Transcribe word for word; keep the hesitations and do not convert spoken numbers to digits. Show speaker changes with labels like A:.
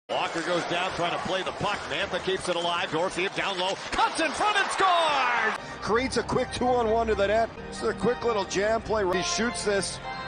A: Walker goes down trying to play the puck. Mantha keeps it alive. Dorofeев down low. Cuts in front and scores!
B: Creates a quick two-on-one to the net. It's a quick little jam play. He shoots this.